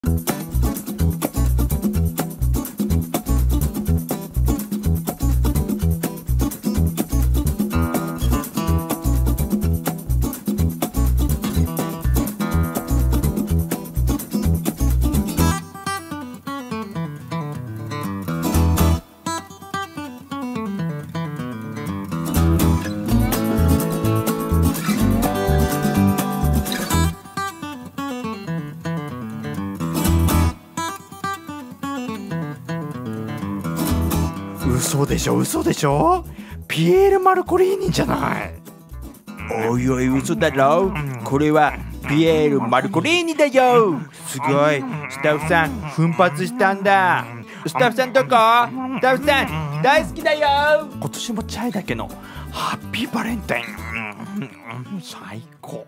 嘘でしょ嘘でしょ、ピエール・マルコリーニじゃない。 おいおい、嘘だろ。これはピエール・マルコリーニだよ。すごい、スタッフさん奮発したんだ。スタッフさんどこ？スタッフさん大好きだよ。 今年もチャイだけのハッピーバレンタイン、最高。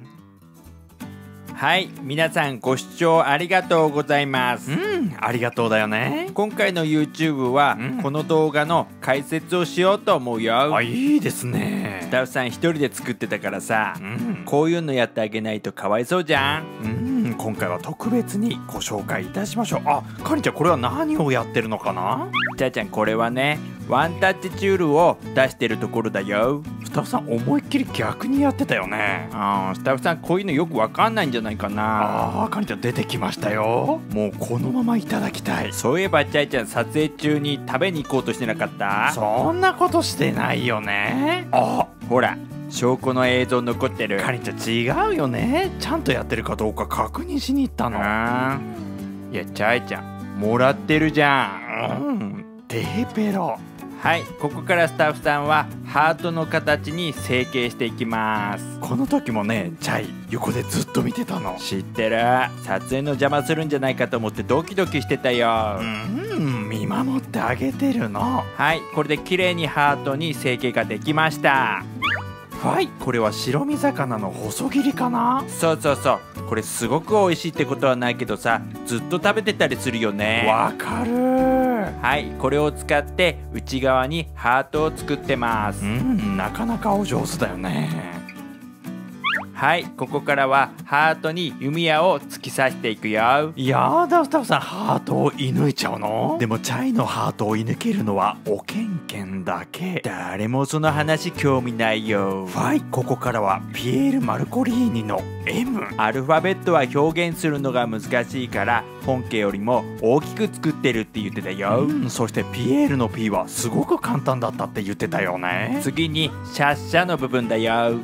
はい、皆さんご視聴ありがとうございます。 ありがとうだよね。 今回の YouTube はこの動画の解説をしようと思うよ。 いいですね。 スタッフさん一人で作ってたからさ、こういうのやってあげないとかわいそうじゃん。 今回は特別にご紹介いたしましょう。あ、かりんちゃん、これは何をやってるのかな？ ちゃーちゃん、これはね、ワンタッチチュールを出してるところだよ。 スタッフさん思いっきり逆にやってたよね。 スタッフさんこういうのよくわかんないんじゃないかな。 かりんちゃん出てきましたよ。もうこのままいただきたい。 そういえばちゃいちゃん撮影中に食べに行こうとしてなかった？ そんなことしてないよね。 ほら、証拠の映像残ってる。 かりんちゃん違うよね。ちゃんとやってるかどうか確認しに行ったの。 いや、ちゃいちゃんもらってるじゃん。 テーペロ。 はい、ここからスタッフさんはハートの形に成形していきます。 この時もね、チャイ横でずっと見てたの。 知ってる。撮影の邪魔するんじゃないかと思ってドキドキしてたよ。 見守ってあげてるの。 はい、これで綺麗にハートに成形ができました。 はい、これは白身魚の細切りかな？ そうそうそう。これすごく美味しいってことはないけどさ、ずっと食べてたりするよね。 わかる。 はい、これを使って内側にハートを作ってます。 なかなかお上手だよね。 はい、ここからはハートに弓矢を突き刺していくよ。 やだ、スタッフさんハートを射抜いちゃうの？でもチャイのハートを射抜けるのはおけんけんだけ。 誰もその話興味ないよ。 はい、ここからはピエール・マルコリーニの M。 アルファベットは表現するのが難しいから本家よりも大きく作ってるって言ってたよ。 そしてピエールの P はすごく簡単だったって言ってたよね。 次にシャッシャの部分だよ。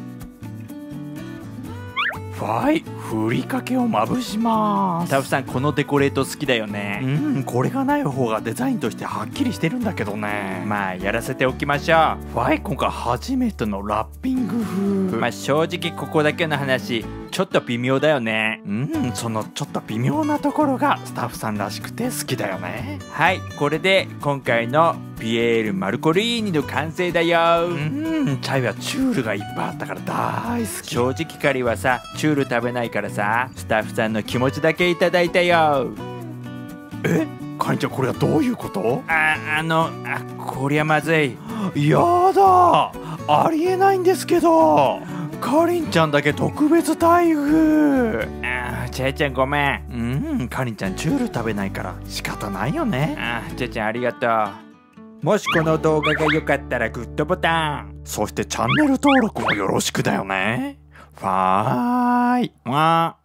はい、ふりかけをまぶします。 スタッフさんこのデコレート好きだよね。 これがない方がデザインとしてはっきりしてるんだけどね。 まあやらせておきましょう。 はい、今回初めてのラッピング風。 まあ正直ここだけの話ちょっと微妙だよね。 そのちょっと微妙なところがスタッフさんらしくて好きだよね。 はい、これで今回のピエール・マルコリーニの完成だよ。 チャイはチュールがいっぱいあったから大好き。 正直カリはさ、チュール食べないからさ、スタッフさんの気持ちだけいただいたよ。 かりんちゃん、これはどういうこと？ こりゃまずい。 やだ、ありえないんですけど。かりんちゃんだけ特別待遇。 ちゃいちゃんごめん。 かりんちゃんチュール食べないから仕方ないよね。 ちゃいちゃんありがとう。もしこの動画が良かったらグッドボタン、 そしてチャンネル登録もよろしくだよね。ファーイ。